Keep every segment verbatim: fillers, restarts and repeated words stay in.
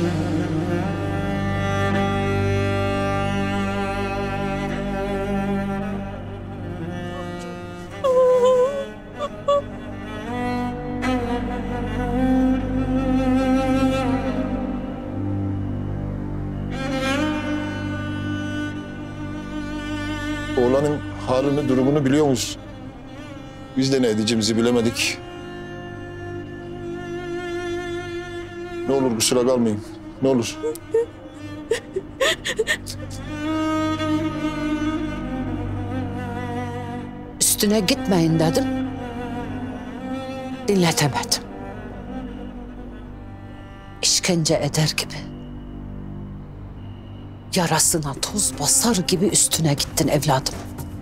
Oğlanın halini, durumunu biliyor musun? Biz de ne edeceğimizi bilemedik. Ne olur kusura kalmayın. Ne olur. Üstüne gitmeyin dedim. Dinletemedim. İşkence eder gibi. Yarasına toz basar gibi üstüne gittin evladım.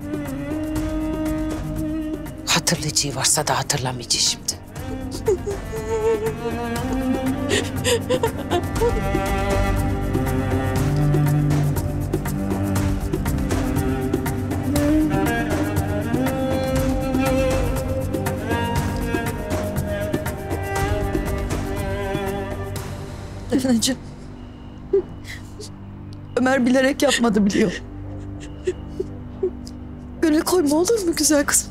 Hatırlayacağı varsa da hatırlamayacağı şimdi. Defneciğim. Ömer bilerek yapmadı biliyor. Gönül koyma olur mu güzel kızım?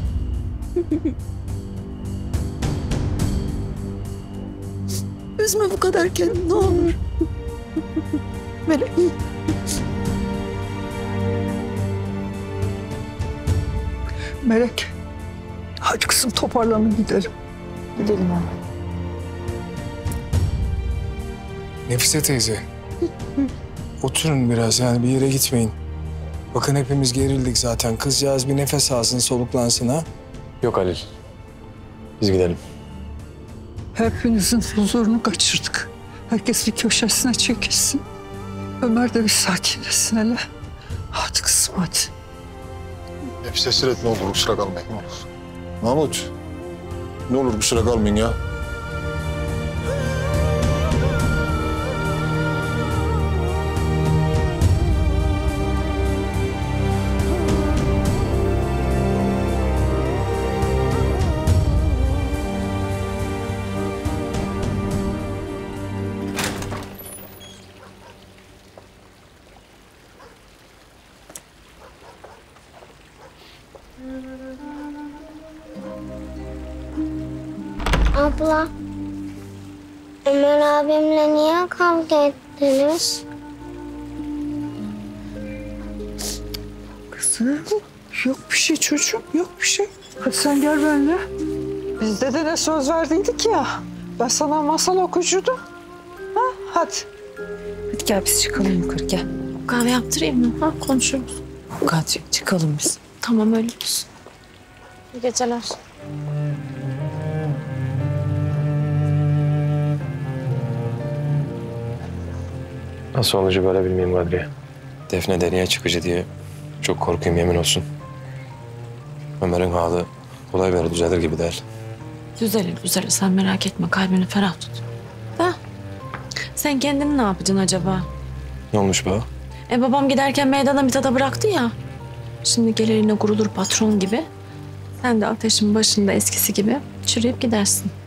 Üzme bu kadar kendini ne olur. Melek. Melek. Hadi kızım toparlanın gidelim. Gidelim abi. Nefise teyze. Oturun biraz, yani bir yere gitmeyin. Bakın hepimiz gerildik zaten. Kızcağız bir nefes alsın, soluklansın ha. Yok Halil. Biz gidelim. Hepinizin huzurunu kaçırdık. Herkes bir köşesine çekilsin. Ömer de bir sakinleşsin hele. Hadi kızım hadi. Nefise Siret ne olur kusura kalmayın ne olur. Mahmut. Ne olur kusura kalmayın ya. Abla, Ömer abimle niye kavga ettiniz? Kızım yok bir şey çocuğum yok bir şey. Hadi sen gel benimle. Biz dedene söz verdiydik ya. Ben sana masal okucuydum. Ha hadi. Hadi gel biz çıkalım yukarı gel. Kahve yaptırayım mı? Ha, konuşuruz. Hadi çıkalım biz. Tamam, öyle olsun. İyi geceler. Nasıl olacak böyle bilmeyeyim Kadriye. Defne deliye çıkıcı diye çok korkuyum yemin olsun. Ömer'in halı kolay böyle düzelir gibi değil. Düzelir düzelir, sen merak etme, kalbini ferah tut. Da sen kendini ne yapacaksın acaba? Ne olmuş bu? E babam giderken meydana bir tada bıraktı ya. Şimdi gelir yine gurulur patron gibi. Sen de ateşin başında eskisi gibi çürüyüp gidersin.